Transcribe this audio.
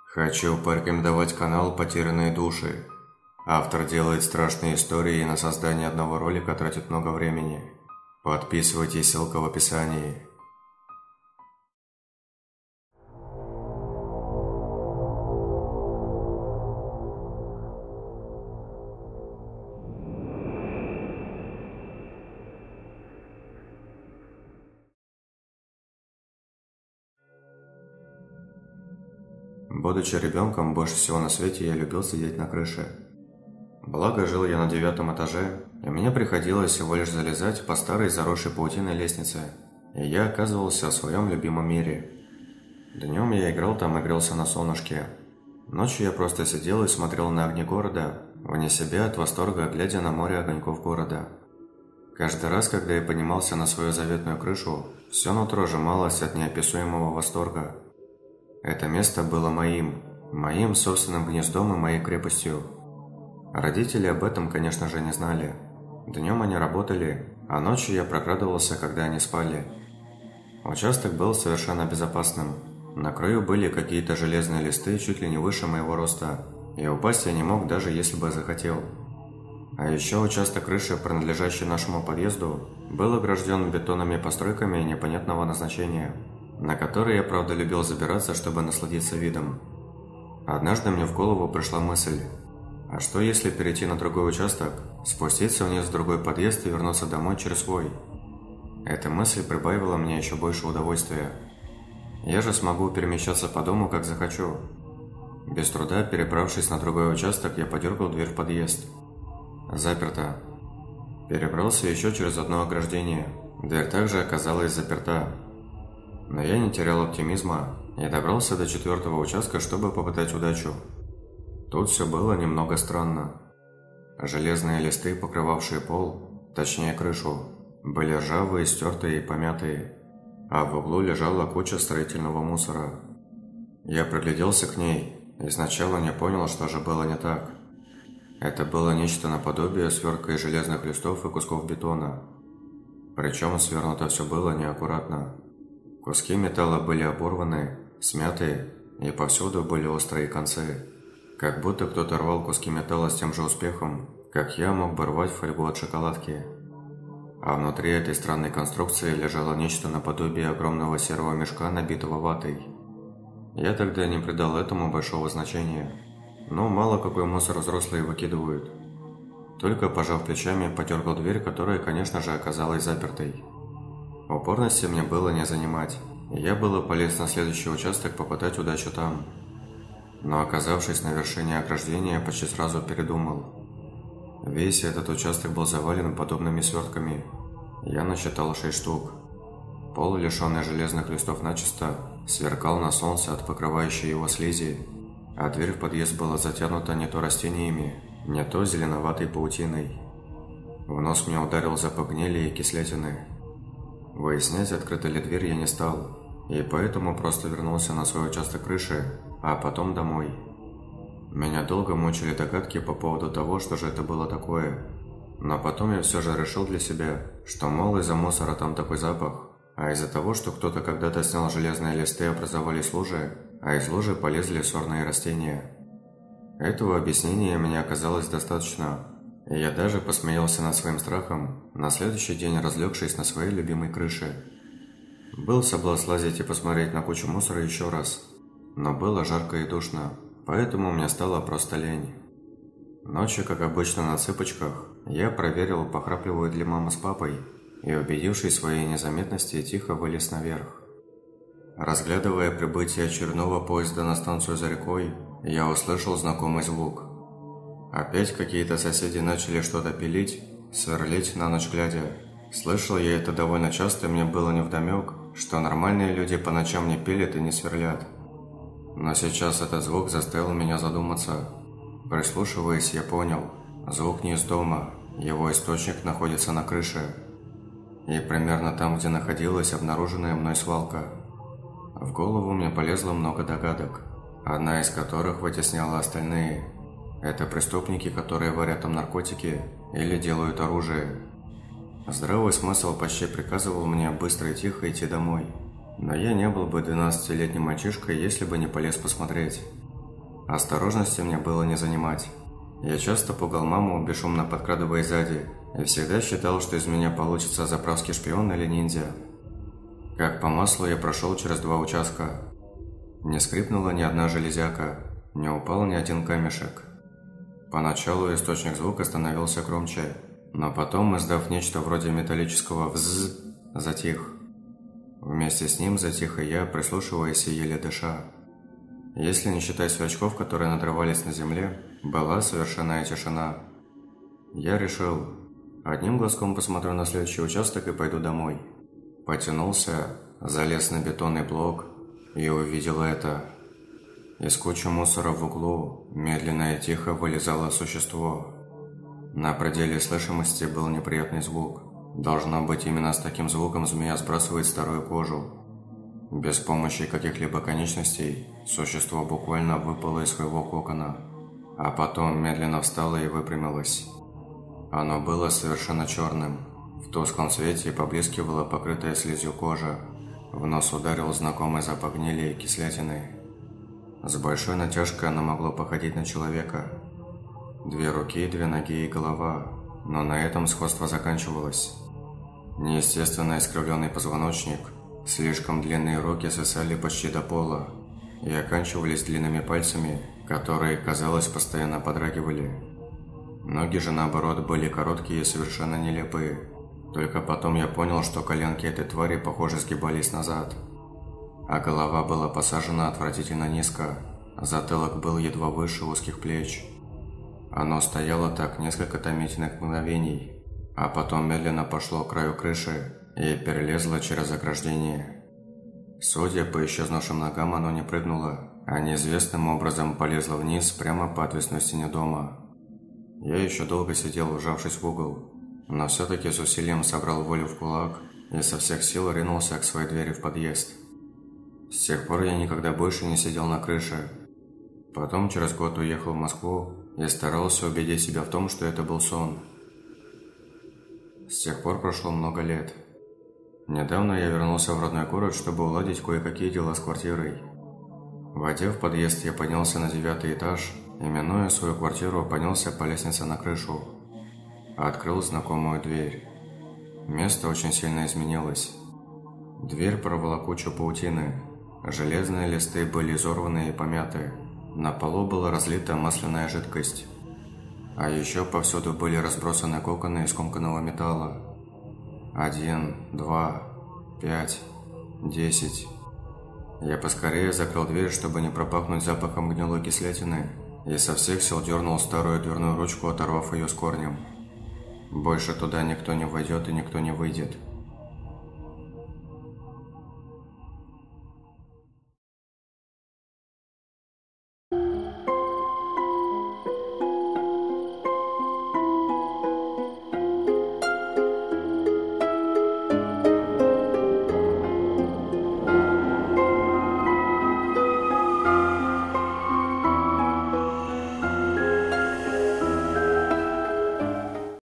Хочу порекомендовать канал «Потерянные души». Автор делает страшные истории и на создание одного ролика тратит много времени. Подписывайтесь, ссылка в описании. Будучи ребенком, больше всего на свете я любил сидеть на крыше. Благо, жил я на 9 этаже, и мне приходилось всего лишь залезать по старой заросшей паутиной лестнице, и я оказывался в своем любимом мире. Днем я играл там и грелся на солнышке. Ночью я просто сидел и смотрел на огни города, вне себя от восторга, глядя на море огоньков города. Каждый раз, когда я поднимался на свою заветную крышу, все нутро сжималось от неописуемого восторга. Это место было моим собственным гнездом и моей крепостью. Родители об этом, конечно же, не знали. Днем они работали, а ночью я прокрадывался, когда они спали. Участок был совершенно безопасным. На краю были какие-то железные листы чуть ли не выше моего роста, и упасть я не мог, даже если бы захотел. А еще участок крыши, принадлежащий нашему подъезду, был огражден бетонными постройками непонятного назначения, на которые я, правда, любил забираться, чтобы насладиться видом. Однажды мне в голову пришла мысль: а что если перейти на другой участок, спуститься вниз в другой подъезд и вернуться домой через свой? Эта мысль прибавила мне еще больше удовольствия. Я же смогу перемещаться по дому, как захочу. Без труда, перебравшись на другой участок, я подергал дверь в подъезд. Заперто. Перебрался еще через одно ограждение. Дверь также оказалась заперта. Но я не терял оптимизма и добрался до 4-го участка, чтобы попытать удачу. Тут все было немного странно. Железные листы, покрывавшие пол, точнее крышу, были ржавые, стертые и помятые, а в углу лежала куча строительного мусора. Я пригляделся к ней и сначала не понял, что же было не так. Это было нечто наподобие свертка из железных листов и кусков бетона. Причем свернуто все было неаккуратно. Куски металла были оборваны, смяты, и повсюду были острые концы. Как будто кто-то рвал куски металла с тем же успехом, как я мог бы рвать фольгу от шоколадки. А внутри этой странной конструкции лежало нечто наподобие огромного серого мешка, набитого ватой. Я тогда не придал этому большого значения. Но мало какой мусор взрослые выкидывают. Только, пожав плечами, подергал дверь, которая, конечно же, оказалась запертой. Упорности мне было не занимать, и я было полез на следующий участок попытать удачу там. Но, оказавшись на вершине ограждения, я почти сразу передумал. Весь этот участок был завален подобными свертками. Я насчитал 6 штук. Пол, лишенный железных листов начисто, сверкал на солнце от покрывающей его слизи, а дверь в подъезд была затянута не то растениями, не то зеленоватой паутиной. В нос мне ударил запах гнили и кислятины. Выяснять, открыта ли дверь, я не стал, и поэтому просто вернулся на свой участок крыши, а потом домой. Меня долго мучили догадки по поводу того, что же это было такое, но потом я все же решил для себя, что, мол, из-за мусора там такой запах, а из-за того, что кто-то когда-то снял железные листы, образовались лужи, а из лужи полезли сорные растения. Этого объяснения мне оказалось достаточно, и я даже посмеялся над своим страхом, на следующий день разлегшись на своей любимой крыше. Был соблазн слазить и посмотреть на кучу мусора еще раз, но было жарко и душно, поэтому мне стало просто лень. Ночью, как обычно на цыпочках, я проверил, похрапливают ли мама с папой, и, убедившись в своей незаметности, тихо вылез наверх. Разглядывая прибытие очередного поезда на станцию за рекой, я услышал знакомый звук. Опять какие-то соседи начали что-то пилить, сверлить на ночь глядя. Слышал я это довольно часто, и мне было невдомек, что нормальные люди по ночам не пилят и не сверлят. Но сейчас этот звук заставил меня задуматься. Прислушиваясь, я понял, звук не из дома, его источник находится на крыше. И примерно там, где находилась обнаруженная мной свалка. В голову мне полезло много догадок, одна из которых вытесняла остальные. Это преступники, которые варят там наркотики или делают оружие. Здравый смысл почти приказывал мне быстро и тихо идти домой. Но я не был бы 12-летним мальчишкой, если бы не полез посмотреть. Осторожности мне было не занимать. Я часто пугал маму, бесшумно подкрадываясь сзади, и всегда считал, что из меня получится заправский шпион или ниндзя. Как по маслу я прошел через 2 участка. Не скрипнула ни одна железяка, не упал ни один камешек. Поначалу источник звука становился громче, но потом, издав нечто вроде металлического «вззз», затих. Вместе с ним затих и я, прислушиваясь и еле дыша. Если не считать сверчков, которые надрывались на земле, была совершенная тишина. Я решил, одним глазком посмотрю на следующий участок и пойду домой. Потянулся, залез на бетонный блок и увидел это. Из кучи мусора в углу медленно и тихо вылезало существо. На пределе слышимости был неприятный звук. Должно быть, именно с таким звуком змея сбрасывает старую кожу. Без помощи каких-либо конечностей существо буквально выпало из своего кокона, а потом медленно встало и выпрямилось. Оно было совершенно черным. В тусклом свете поблескивала покрытая слизью кожа. В нос ударил знакомый запах гнили и кислятины. С большой натяжкой оно могло походить на человека. 2 руки, 2 ноги и голова, но на этом сходство заканчивалось. Неестественно искривленный позвоночник, слишком длинные руки свисали почти до пола и оканчивались длинными пальцами, которые, казалось, постоянно подрагивали. Ноги же, наоборот, были короткие и совершенно нелепые. Только потом я понял, что коленки этой твари, похоже, сгибались назад. А голова была посажена отвратительно низко, затылок был едва выше узких плеч. Оно стояло так несколько томительных мгновений, а потом медленно пошло к краю крыши и перелезло через ограждение. Судя по исчезнувшим ногам, оно не прыгнуло, а неизвестным образом полезло вниз прямо по отвесной стене дома. Я еще долго сидел, вжавшись в угол, но все-таки с усилием собрал волю в кулак и со всех сил ринулся к своей двери в подъезд. С тех пор я никогда больше не сидел на крыше. Потом через год уехал в Москву и старался убедить себя в том, что это был сон. С тех пор прошло много лет. Недавно я вернулся в родной город, чтобы уладить кое-какие дела с квартирой. Войдя в подъезд, я поднялся на 9-й этаж и, минуя свою квартиру, поднялся по лестнице на крышу. Открыл знакомую дверь. Место очень сильно изменилось. Дверь порвала кучу паутины. Железные листы были изорваны и помяты. На полу была разлита масляная жидкость. А еще повсюду были разбросаны коконы из скомканного металла. 1, 2, 5, 10. Я поскорее закрыл дверь, чтобы не пропахнуть запахом гнилой кислятины, и со всех сил дернул старую дверную ручку, оторвав ее с корнем. Больше туда никто не войдет и никто не выйдет.